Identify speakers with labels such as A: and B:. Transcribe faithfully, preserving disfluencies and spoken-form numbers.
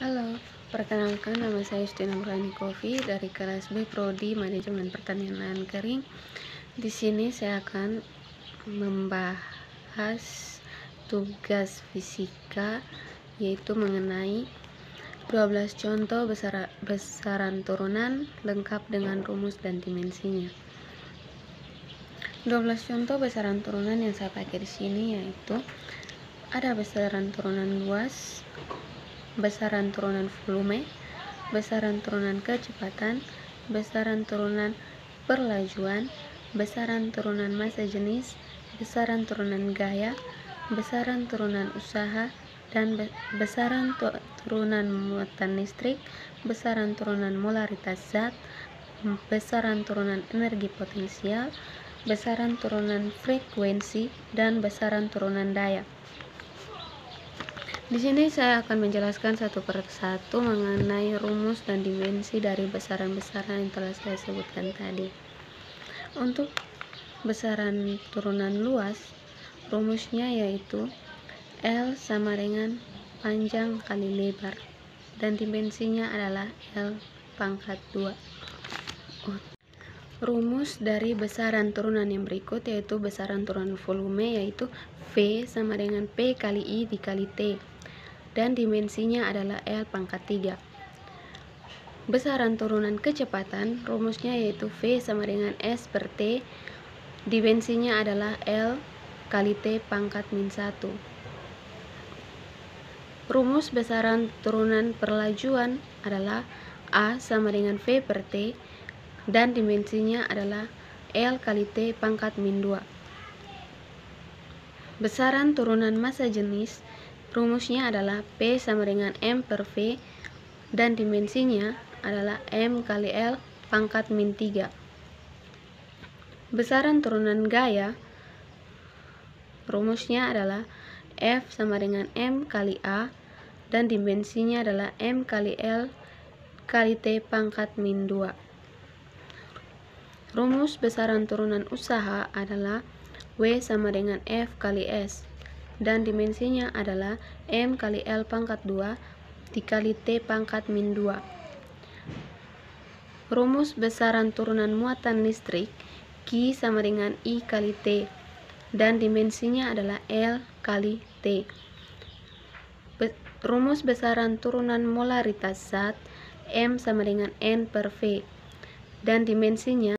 A: Halo, perkenalkan nama saya Justina Nurhani Kofi dari kelas B Prodi Manajemen Pertanian Lahan Kering. Di sini saya akan membahas tugas fisika, yaitu mengenai dua belas contoh besar, besaran turunan lengkap dengan rumus dan dimensinya. dua belas contoh besaran turunan yang saya pakai di sini yaitu ada besaran turunan luas, besaran turunan volume, besaran turunan kecepatan, besaran turunan perlajuan, besaran turunan massa jenis, besaran turunan gaya, besaran turunan usaha, dan besaran turunan muatan listrik, besaran turunan molaritas zat, besaran turunan energi potensial, besaran turunan frekuensi, dan besaran turunan daya. Di sini saya akan menjelaskan satu per satu mengenai rumus dan dimensi dari besaran-besaran yang telah saya sebutkan tadi. Untuk besaran turunan luas, rumusnya yaitu L sama dengan panjang kali lebar, dan dimensinya adalah L pangkat dua. Rumus dari besaran turunan yang berikut yaitu besaran turunan volume yaitu V sama dengan P kali I dikali T, dan dimensinya adalah L pangkat tiga. Besaran turunan kecepatan, rumusnya yaitu V sama dengan S per T, dimensinya adalah L kali T pangkat min satu. Rumus besaran turunan perlajuan adalah A sama dengan V per T, dan dimensinya adalah L kali T pangkat min dua. Besaran turunan massa jenis, rumusnya adalah P sama dengan M per V, dan dimensinya adalah M kali L pangkat min tiga. Besaran turunan gaya, rumusnya adalah F sama dengan M kali A, dan dimensinya adalah M kali L kali T pangkat min dua. Rumus besaran turunan usaha adalah W sama dengan F kali S, dan dimensinya adalah M kali L pangkat dua dikali T pangkat min dua. Rumus besaran turunan muatan listrik, Q sama dengan I kali T, dan dimensinya adalah L kali T. Be rumus besaran turunan molaritas zat, M sama dengan N per V, dan dimensinya